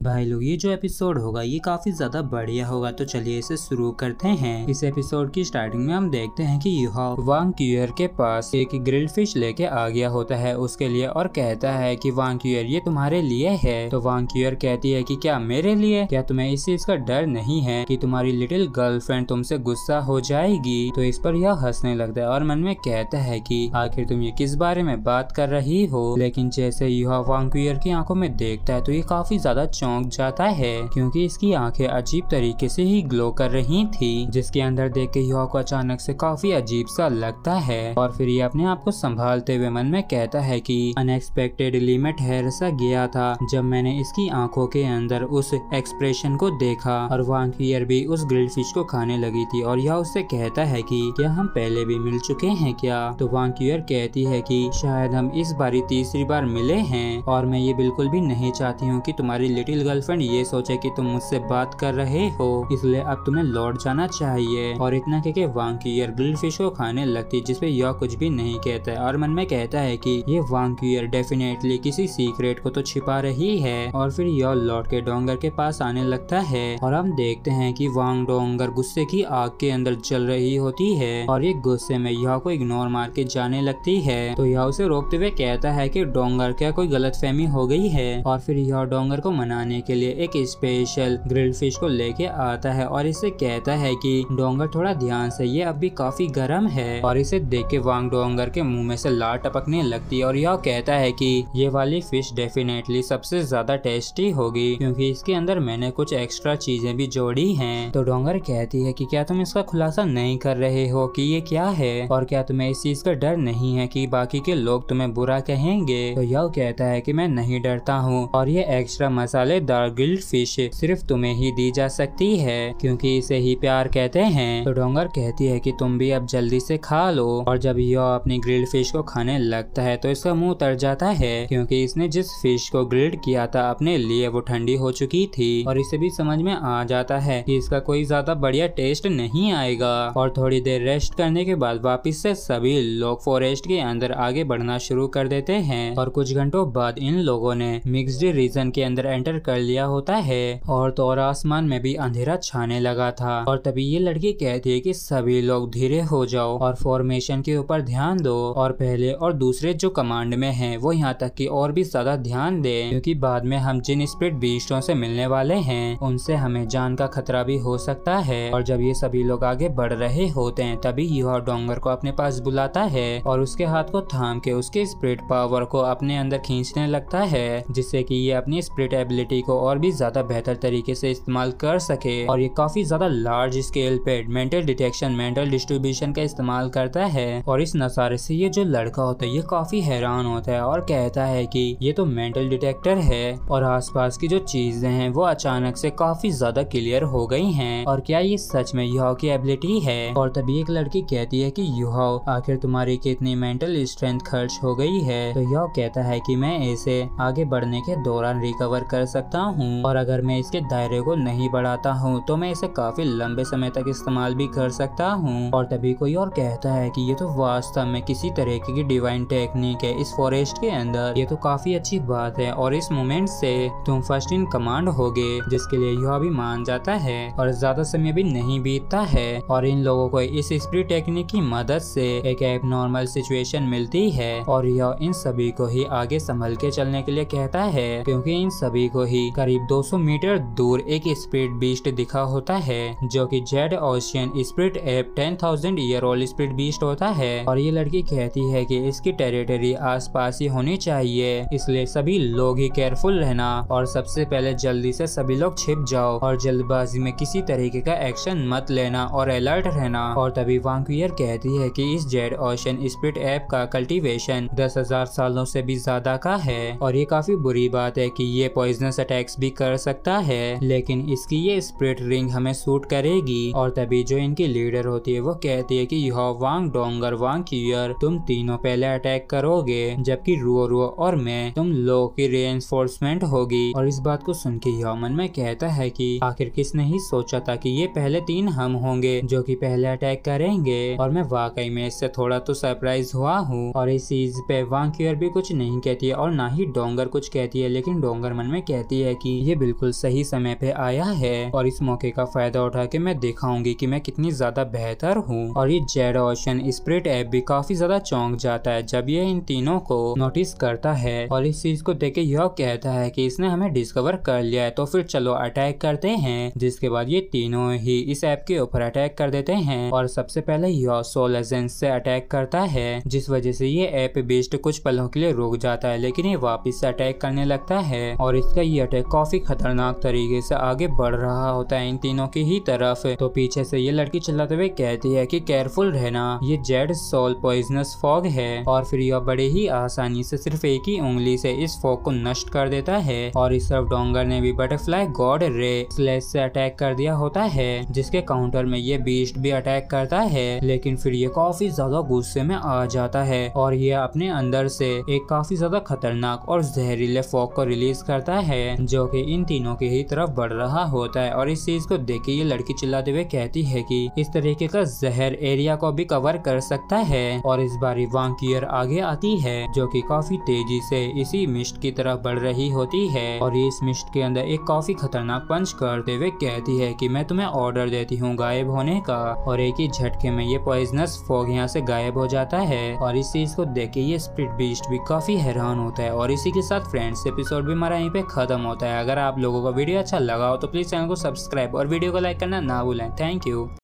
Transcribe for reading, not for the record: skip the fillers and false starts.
भाई लोग ये जो एपिसोड होगा ये काफी ज्यादा बढ़िया होगा, तो चलिए इसे शुरू करते हैं। इस एपिसोड की स्टार्टिंग में हम देखते हैं कि यूहाओ वांग क्यूअर के पास एक ग्रिल्ड फिश लेके आ गया होता है उसके लिए और कहता है कि वांग क्यूअर ये तुम्हारे लिए है। तो वांग क्यूअर कहती है कि क्या मेरे लिए? क्या तुम्हें इस चीज का डर नहीं है कि तुम्हारी लिटिल गर्लफ्रेंड तुमसे गुस्सा हो जाएगी? तो इस पर यह हंसने लगता है और मन में कहता है कि आखिर तुम ये किस बारे में बात कर रही हो। लेकिन जैसे यूहा वांग क्यूअर की आंखों में देखता है तो ये काफी ज्यादा चौंक जाता है क्योंकि इसकी आंखें अजीब तरीके से ही ग्लो कर रही थी, जिसके अंदर देख के यूहा को अचानक से काफी अजीब सा लगता है। और फिर ये अपने आप को संभालते हुए मन में कहता है कि अनएक्सपेक्टेडली मैं ठहर सा गया था जब मैंने इसकी आंखों के अंदर उस एक्सप्रेशन को देखा और वांग क्यूअर भी उस ग्रिल्ड फिश को खाने लगी थी। और यह उससे कहता है कि क्या हम पहले भी मिल चुके हैं क्या? तो वांग क्यूअर कहती है कि शायद हम इस बारी तीसरी बार मिले हैं और मैं ये बिल्कुल भी नहीं चाहती हूँ कि तुम्हारी लिटिल गर्लफ्रेंड ये सोचे कि तुम मुझसे बात कर रहे हो, इसलिए अब तुम्हें लौट जाना चाहिए। और इतना कह के वांग क्यूअर ग्रिल्ड फिश को खाने लगती, जिसपे यह कुछ भी नहीं कहता है और मन में कहता है कि ये वांग क्यूअर डेफिनेटली किसी सीक्रेट को तो छिपा रही है। और फिर यह लौट के डोंगर के पास आने लगता है और हम देखते हैं कि वांग डोंगर गुस्से की आग के अंदर चल रही होती है और ये गुस्से में यह को इग्नोर मार के जाने लगती है। तो यह उसे रोकते हुए कहता है कि डोंगर क्या कोई गलतफहमी हो गई है। और फिर यह डोंगर को मनाने के लिए एक स्पेशल ग्रिल्ड फिश को लेके आता है और इसे कहता है कि डोंगर थोड़ा ध्यान से, ये अभी काफी गर्म है। और इसे देख के वांग डोंगर के मुंह में से लार टपकने लगती है और यह कहता है कि ये वाली फिश डेफिनेटली सबसे ज्यादा टेस्टी होगी क्योंकि इसके अंदर मैंने कुछ एक्स्ट्रा चीजें भी जोड़ी हैं। तो डोंगर कहती है कि क्या तुम इसका खुलासा नहीं कर रहे हो कि ये क्या है और क्या तुम्हें इस चीज का डर नहीं है कि बाकी के लोग तुम्हें बुरा कहेंगे? तो यह कहता है कि मैं नहीं डरता हूँ और ये एक्स्ट्रा मसालेदार ग्रिल्ड फिश सिर्फ तुम्हें ही दी जा सकती है क्योंकि इसे ही प्यार कहते हैं। तो डोंगर कहती है कि तुम भी अब जल्दी से खा लो। और जब यह अपनी ग्रिल्ड फिश को खाने लगता है तो इसका मुंह तर जाता है क्योंकि इसने जिस फिश को ग्रिल्ड किया था अपने लिए वो ठंडी हो चुकी थी और इसे भी समझ में आ जाता है कि इसका कोई ज्यादा बढ़िया टेस्ट नहीं आएगा। और थोड़ी देर रेस्ट करने के बाद वापिस से सभी लोग फॉरेस्ट के अंदर आगे बढ़ना शुरू कर देते हैं और कुछ घंटों बाद इन लोगों ने मिक्स्ड रीजन के अंदर एंटर कर लिया होता है और तो और आसमान में भी अंधेरा छाने लगा था। और तभी ये लड़की कहती है कि सभी लोग धीरे हो जाओ और फॉर्मेशन के ऊपर ध्यान दो और पहले और दूसरे जो कमांड में हैं वो यहाँ तक कि और भी ज्यादा ध्यान दें क्योंकि बाद में हम जिन स्पिरिट बीस्टों से मिलने वाले हैं उनसे हमें जान का खतरा भी हो सकता है। और जब ये सभी लोग आगे बढ़ रहे होते हैं तभी यूहा डोंगर को अपने पास बुलाता है और उसके हाथ को थाम के उसके स्पिरिट पावर को अपने अंदर खींचने लगता है जिससे कि ये अपनी स्पिरिट एबिलिटी को और भी ज्यादा बेहतर तरीके से इस्तेमाल कर सके। और ये काफी ज्यादा लार्ज स्केल पे मेंटल डिटेक्शन, मेंटल डिस्ट्रीब्यूशन का इस्तेमाल करता है। और इस नजारे से ये जो लड़का होता है ये काफी हैरान होता है और कहता है कि ये तो मेंटल डिटेक्टर है और आसपास की जो चीजें हैं वो अचानक से काफी ज्यादा क्लियर हो गई हैं और क्या ये सच में यूहाओ की एबिलिटी है? और तभी एक लड़की कहती है कि यूहाओ आखिर तुम्हारी कितनी मेंटल स्ट्रेंथ खर्च हो गई है? तो यूहाओ कहता है कि मैं इसे आगे बढ़ने के दौरान रिकवर कर सकता हूँ और अगर मैं इसके दायरे को नहीं बढ़ाता हूँ तो मैं इसे काफी लंबे समय तक इस्तेमाल भी कर सकता हूँ। और तभी कोई और कहता है कि ये तो वास्तव में किसी तरह की डिवाइन टेक्निक है इस फॉरेस्ट के अंदर, ये तो काफी अच्छी बात है और इस मोमेंट से तुम फर्स्ट इन कमांड होगे, जिसके लिए यह भी मान जाता है। और ज्यादा समय भी नहीं बीतता है और इन लोगों को इस स्पिरिट टेक्निक की मदद से एक एबनॉर्मल सिचुएशन मिलती है और यह इन सभी को ही आगे संभल के चलने के लिए कहता है क्योंकि इन सभी को ही करीब 200 मीटर दूर एक स्पिरिट बीस्ट दिखा होता है जो कि jade ocean spirit ape 10,000 year old spirit beast होता है। और ये लड़की कहती है कि इसकी टेरिटरी आसपास ही होनी चाहिए, इसलिए सभी लोग ही केयरफुल रहना और सबसे पहले जल्दी से सभी लोग छिप जाओ और जल्दबाजी में किसी तरीके का एक्शन मत लेना और अलर्ट रहना। और तभी वांग क्यूअर कहती है कि इस जेड ओशियन स्पिरिट एप का कल्टीवेशन 10,000 सालों से भी ज्यादा का है और ये काफी बुरी बात है कि ये पॉइजनस अटैक्स भी कर सकता है, लेकिन इसकी ये स्पिरिट रिंग हमें सूट करेगी। और तभी जो इनकी लीडर होती है वो कहती है कि यह वांग डोंगर, वांग क्यूअर तुम तीनों पहले अटैक करोगे जबकि रुओ रुओ और मैं तुम लोगों की रेइंफोर्समेंट होगी। और इस बात को सुन के यह मन में कहता है कि आखिर किसने ही सोचा था कि ये पहले 3 हम होंगे जो कि पहले अटैक करेंगे और मैं वाकई में इससे थोड़ा तो सरप्राइज हुआ हूँ। और इस चीज पे वांग क्यूअर भी कुछ नहीं कहती है और ना ही डोंगर कुछ कहती है, लेकिन डोंगर मन में कहती कहती है कि ये बिल्कुल सही समय पे आया है और इस मौके का फायदा उठा के मैं दिखाऊंगी कि मैं कितनी ज्यादा बेहतर हूँ। और ये जेड ओशन स्पिरिट ऐप भी काफी ज्यादा चौंक जाता है जब ये इन तीनों को नोटिस करता है और इस चीज को देख के यह कहता है कि इसने हमें डिस्कवर कर लिया है, तो फिर चलो अटैक करते हैं। जिसके बाद ये तीनों ही इस ऐप के ऊपर अटैक कर देते हैं और सबसे पहले यह सोल एजेंस से अटैक करता है, जिस वजह से ये ऐप बेस्ड कुछ पलों के लिए रुक जाता है, लेकिन ये वापस से अटैक करने लगता है और इसका ये अटैक काफी खतरनाक तरीके से आगे बढ़ रहा होता है इन तीनों की ही तरफ। तो पीछे से ये लड़की चिल्लाते हुए कहती है कि केयरफुल रहना, ये जेड सोल पॉइजनस फॉग है। और फिर यह बड़े ही आसानी से सिर्फ एक ही उंगली से इस फॉग को नष्ट कर देता है। और इस तरफ डोंगर ने भी बटरफ्लाई गॉड रे स्लेश से अटैक कर दिया होता है, जिसके काउंटर में ये बीस्ट भी अटैक करता है, लेकिन फिर ये काफी ज्यादा गुस्से में आ जाता है और ये अपने अंदर से एक काफी ज्यादा खतरनाक और जहरीले फॉग को रिलीज करता है, जो कि इन तीनों की ही तरफ बढ़ रहा होता है। और इस चीज को देख के ये लड़की चिल्लाते हुए कहती है कि इस तरीके का जहर एरिया को भी कवर कर सकता है। और इस बारी वांकियर आगे आती है, जो कि काफी तेजी से इसी मिस्ट की तरफ बढ़ रही होती है और ये इस मिस्ट के अंदर एक काफी खतरनाक पंच करते हुए कहती है कि मैं तुम्हें ऑर्डर देती हूँ गायब होने का। और एक ही झटके में ये पॉइजनस फॉग यहाँ से गायब हो जाता है और इस चीज को देख के ये स्प्लिट बीस्ट भी काफी हैरान होता है। और इसी के साथ फ्रेंड्स एपिसोड भी हमारा यहीं पे खत्म होता है। अगर आप लोगों को वीडियो अच्छा लगा हो तो प्लीज चैनल को सब्सक्राइब और वीडियो को लाइक करना ना भूलें। Thank you.